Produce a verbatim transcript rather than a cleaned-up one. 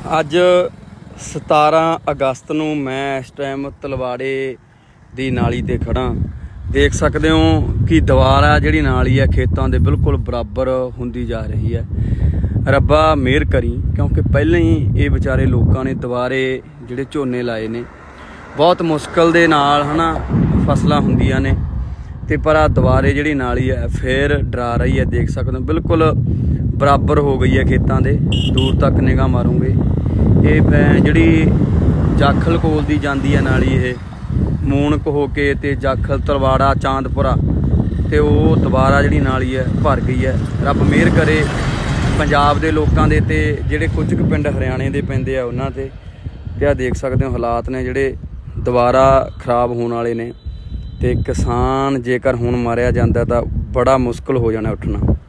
ਅੱਜ सतारह अगस्त ਨੂੰ मैं इस टाइम तलवाड़े ਦੀ नाली ते खड़ा। देख सकते हो कि दीवार आ जिहड़ी नाली है खेतों के बिल्कुल बराबर होंदी जा रही है। रब्बा मेहर करी, क्योंकि पहले ही ये बेचारे लोगों ने दुबारे जिहड़े झोने लाए ने बहुत मुश्किल दे नाल हना फसलां हुंदियां ने, ते पर आ दुबारे जिहड़ी नाली है फिर डरा रही है। देख सकते हो बिल्कुल बराबर हो गई है खेतों के, दूर तक निगाह मारूंगे ये जिहड़ी जाखल कोल दी जांदी है नाली, ये मूनक हो के ते जाखल तलवाड़ा चांदपुरा ते वो दोबारा जिहड़ी नाली है भर गई है। रब मेहर करे पंजाब दे लोकां दे ते जिहड़े कुछ क पिंड हरियाणे दे पैंदे आ उन्हां ते। ते आ देख सकते हो हालात ने जिहड़े दोबारा खराब होने वाले ने, ते किसान जेकर हुण मारिया जांदा तां बड़ा मुश्किल हो जाना उठना।